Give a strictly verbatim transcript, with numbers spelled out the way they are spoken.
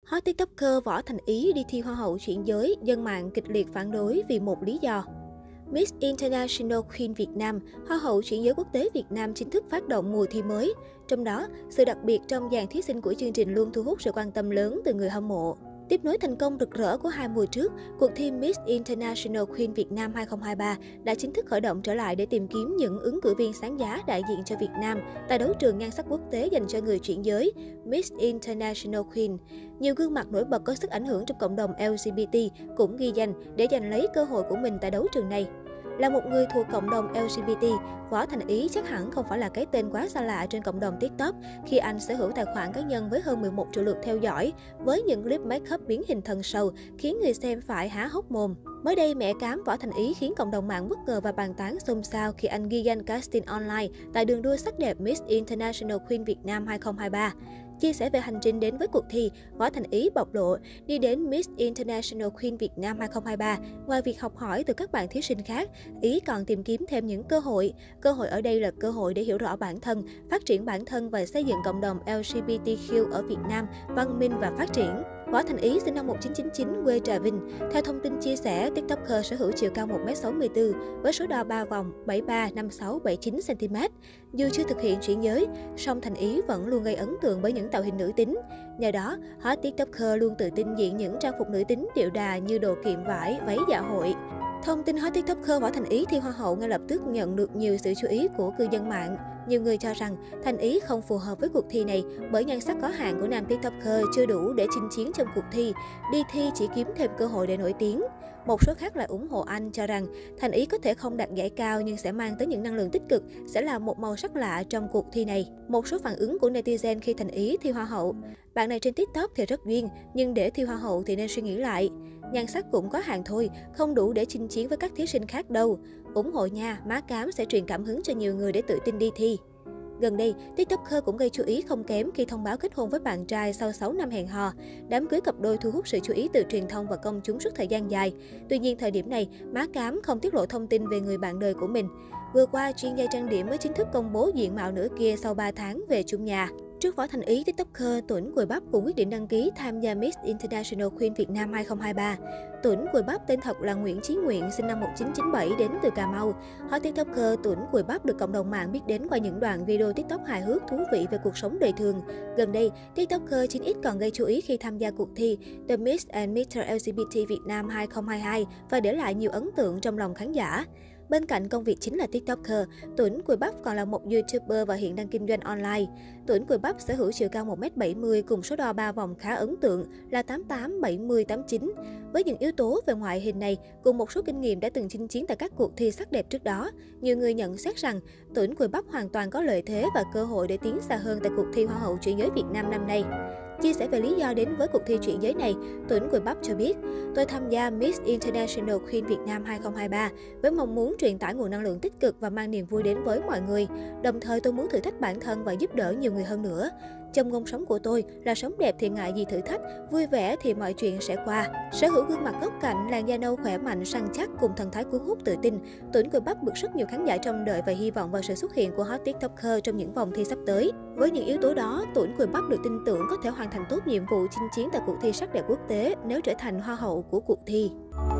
Hot TikToker Võ Thành Ý đi thi Hoa hậu chuyển giới, dân mạng kịch liệt phản đối vì một lý do. Miss International Queen Việt Nam, Hoa hậu chuyển giới quốc tế Việt Nam chính thức phát động mùa thi mới. Trong đó, sự đặc biệt trong dàn thí sinh của chương trình luôn thu hút sự quan tâm lớn từ người hâm mộ. Tiếp nối thành công rực rỡ của hai mùa trước, cuộc thi Miss International Queen Việt Nam hai không hai ba đã chính thức khởi động trở lại để tìm kiếm những ứng cử viên sáng giá đại diện cho Việt Nam tại đấu trường nhan sắc quốc tế dành cho người chuyển giới Miss International Queen. Nhiều gương mặt nổi bật có sức ảnh hưởng trong cộng đồng L G B T cũng ghi danh để giành lấy cơ hội của mình tại đấu trường này. Là một người thuộc cộng đồng L G B T, Võ Thành Ý chắc hẳn không phải là cái tên quá xa lạ trên cộng đồng TikTok khi anh sở hữu tài khoản cá nhân với hơn mười một triệu lượt theo dõi, với những clip make up biến hình thần sầu khiến người xem phải há hốc mồm. Mới đây, mẹ cám Võ Thành Ý khiến cộng đồng mạng bất ngờ và bàn tán xôn xao khi anh ghi danh casting online tại đường đua sắc đẹp Miss International Queen Việt Nam hai không hai ba. Chia sẻ về hành trình đến với cuộc thi, Võ Thành Ý bộc lộ đi đến Miss International Queen Việt Nam hai không hai ba, ngoài việc học hỏi từ các bạn thí sinh khác, Ý còn tìm kiếm thêm những cơ hội. Cơ hội ở đây là cơ hội để hiểu rõ bản thân, phát triển bản thân và xây dựng cộng đồng L G B T Q ở Việt Nam văn minh và phát triển. Võ Thành Ý sinh năm một nghìn chín trăm chín mươi chín, quê Trà Vinh. Theo thông tin chia sẻ, TikToker sở hữu chiều cao một mét sáu mươi tư với số đo ba vòng bảy ba, năm sáu, bảy chín xăng ti mét. Dù chưa thực hiện chuyển giới, song Thành Ý vẫn luôn gây ấn tượng với những tạo hình nữ tính. Nhờ đó, hot TikToker luôn tự tin diện những trang phục nữ tính điệu đà như đồ kiệm vải, váy dạ hội. Thông tin hot TikToker Võ Thành Ý thi Hoa hậu ngay lập tức nhận được nhiều sự chú ý của cư dân mạng. Nhiều người cho rằng Thành Ý không phù hợp với cuộc thi này bởi nhan sắc có hạn của nam TikToker chưa đủ để chinh chiến trong cuộc thi, đi thi chỉ kiếm thêm cơ hội để nổi tiếng. Một số khác lại ủng hộ anh, cho rằng Thành Ý có thể không đạt giải cao nhưng sẽ mang tới những năng lượng tích cực, sẽ là một màu sắc lạ trong cuộc thi này. Một số phản ứng của netizen khi Thành Ý thi Hoa hậu: bạn này trên TikTok thì rất duyên, nhưng để thi Hoa hậu thì nên suy nghĩ lại. Nhan sắc cũng có hạn thôi, không đủ để chinh chiến với các thí sinh khác đâu. Ủng hộ nha, má cám sẽ truyền cảm hứng cho nhiều người để tự tin đi thi. Gần đây, TikToker cũng gây chú ý không kém khi thông báo kết hôn với bạn trai sau sáu năm hẹn hò. Đám cưới cặp đôi thu hút sự chú ý từ truyền thông và công chúng suốt thời gian dài. Tuy nhiên, thời điểm này, má cám không tiết lộ thông tin về người bạn đời của mình. Vừa qua, chuyên gia trang điểm mới chính thức công bố diện mạo nửa kia sau ba tháng về chung nhà. Trước Võ Thành Ý, TikToker Tuấn Cùi Bắp cũng quyết định đăng ký tham gia Miss International Queen Việt Nam hai không hai ba. Tuấn Cùi Bắp tên thật là Nguyễn Chí Nguyện, sinh năm một nghìn chín trăm chín mươi bảy, đến từ Cà Mau. Hot TikToker Tuấn Cùi Bắp được cộng đồng mạng biết đến qua những đoạn video TikTok hài hước thú vị về cuộc sống đời thường. Gần đây, TikToker chín x còn gây chú ý khi tham gia cuộc thi The Miss and mít-tơ L G B T Việt Nam hai không hai hai và để lại nhiều ấn tượng trong lòng khán giả. Bên cạnh công việc chính là TikToker, Tuấn Cùi Bắp còn là một YouTuber và hiện đang kinh doanh online. Tuấn Cùi Bắp sở hữu chiều cao một mét bảy mươi cùng số đo ba vòng khá ấn tượng là tám tám, bảy mươi, tám chín. Với những yếu tố về ngoại hình này, cùng một số kinh nghiệm đã từng chinh chiến tại các cuộc thi sắc đẹp trước đó, nhiều người nhận xét rằng Tuấn Cùi Bắp hoàn toàn có lợi thế và cơ hội để tiến xa hơn tại cuộc thi Hoa hậu chuyển giới Việt Nam năm nay. Chia sẻ về lý do đến với cuộc thi chuyển giới này, Tuấn Cùi Bắp cho biết: tôi tham gia Miss International Queen Việt Nam hai không hai ba với mong muốn truyền tải nguồn năng lượng tích cực và mang niềm vui đến với mọi người. Đồng thời tôi muốn thử thách bản thân và giúp đỡ nhiều người hơn nữa. Châm ngôn sống của tôi là sống đẹp thì ngại gì thử thách, vui vẻ thì mọi chuyện sẽ qua. Sở hữu gương mặt góc cạnh, làn da nâu khỏe mạnh, săn chắc cùng thần thái cuốn hút tự tin, Tuấn Cùi Bắp được rất nhiều khán giả trông đợi và hy vọng vào sự xuất hiện của hot TikToker trong những vòng thi sắp tới. Với những yếu tố đó, Tuấn Cùi Bắp được tin tưởng có thể hoàn thành tốt nhiệm vụ chinh chiến tại cuộc thi sắc đẹp quốc tế nếu trở thành hoa hậu của cuộc thi.